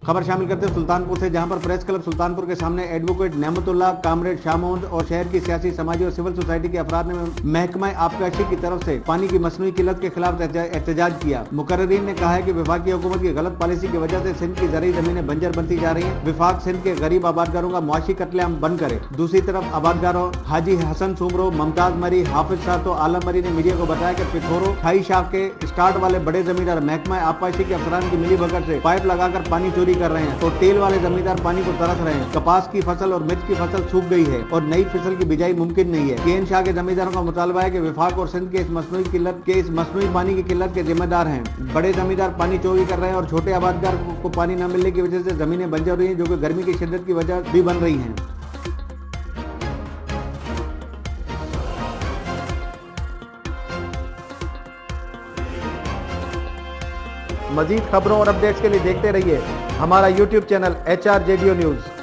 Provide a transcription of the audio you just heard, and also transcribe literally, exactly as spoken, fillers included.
खबर शामिल करते हैं सुल्तानपुर से, जहां पर प्रेस क्लब सुल्तानपुर के सामने एडवोकेट नेमतुल्लाह, कामरेड शामोद और शहर की सियासी, समाजी और सिविल सोसाइटी के अफराद ने महकमा आबकारी की तरफ से पानी की मसनूई किल्लत के खिलाफ एहतजाज किया। मुकर्रिरीन ने कहा है कि वफाकी हुकूमत की गलत पॉलिसी की वजह से सिंध की ज़रूरी जमीनें बंजर बनती जा रही हैं। विफाक सिंध के गरीब आबादगारों का मुआशी कत्लेआम बंद करे। दूसरी तरफ आबादगारों हाजी हसन सुमरो, मुमताज मरी, हाफिज सातो, आलम मरी ने मीडिया को बताया कि पिथोरो ठाई शाह के स्टार्ट वाले बड़े जमींदार महकमा आबकारी के अफसरान की मिली भगत से पाइप लगाकर पानी चोरी कर रहे हैं, तो टेल वाले जमींदार पानी को तरस रहे हैं। कपास की फसल और मिर्च की फसल सूख गई है और नई फसल की बिजाई मुमकिन नहीं है। केन शाह के जमींदारों का मुतालबा है कि विफाक और सिंध के इस मसनूई किल्लत के इस मसनूई पानी की किल्लत के जिम्मेदार हैं। बड़े जमींदार पानी चोरी कर रहे हैं और छोटे आबादगार को पानी न मिलने की वजह से जमीनें बंजर रही हैं, जो कि गर्मी की शिद्दत की वजह भी बन रही हैं। मजीद खबरों और अपडेट्स के लिए देखते रहिए हमारा YouTube channel H R J D O news.